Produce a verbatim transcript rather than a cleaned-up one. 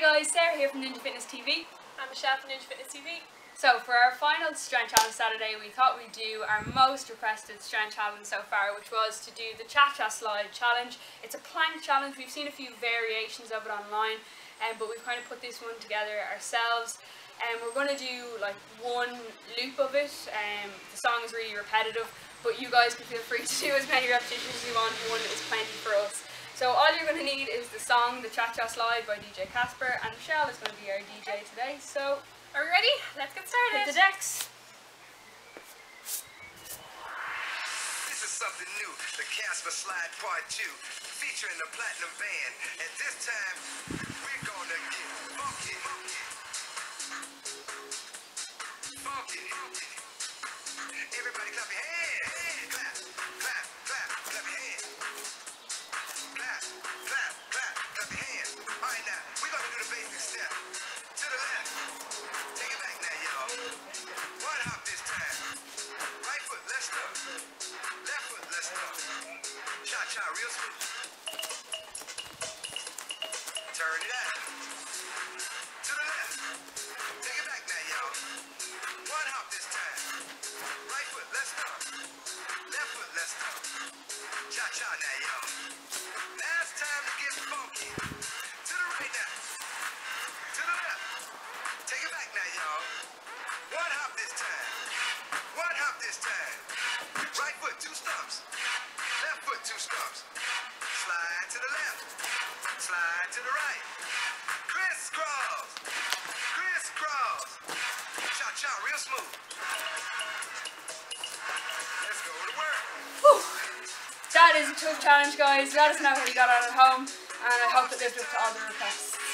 guys, Sarah here from Ninja Fitness T V. I'm Michelle from Ninja Fitness T V. So for our final strength challenge Saturday, we thought we'd do our most requested strength challenge so far, which was to do the Cha-Cha Slide challenge. It's a plank challenge. We've seen a few variations of it online, um, but we've kind of put this one together ourselves. And um, we're going to do like one loop of it. Um, the song is really repetitive, but you guys can feel free to do as many repetitions as you want. One is plenty for us. So all you're going to need is the song, the Cha-Cha Slide by D J Casper, and Michelle is going to be our D J today. So, are we ready? Let's get started. Hit the decks. This is something new, the Casper Slide Part two, featuring the Platinum Band. And this time, we're going to get funky. Funky. Everybody clap your hands. Clap, clap, clap, clap your hands. Clap, clap, clap, clap your hands. All right, now, we're going to do the basic step. To the left. Take it back now, y'all. One hop this time. Right foot, let's go. Left foot, let's go. Cha-cha, real smooth. Turn it out. To the left. Take it back now, y'all. One hop this time. Right foot, let's go. Left foot, let's go. Cha-cha now, y'all. Now it's time to get funky. To the right now. To the left. Take it back now, y'all. One hop this time. One hop this time. Right foot, two stumps. Left foot, two stumps. Slide to the left. Slide to the right. Crisscross. Crisscross. Cha-cha, real smooth. Let's go to work. Whew. That is a tough challenge, guys. Let us know how you got on at home, and I hope it lived up to all the requests.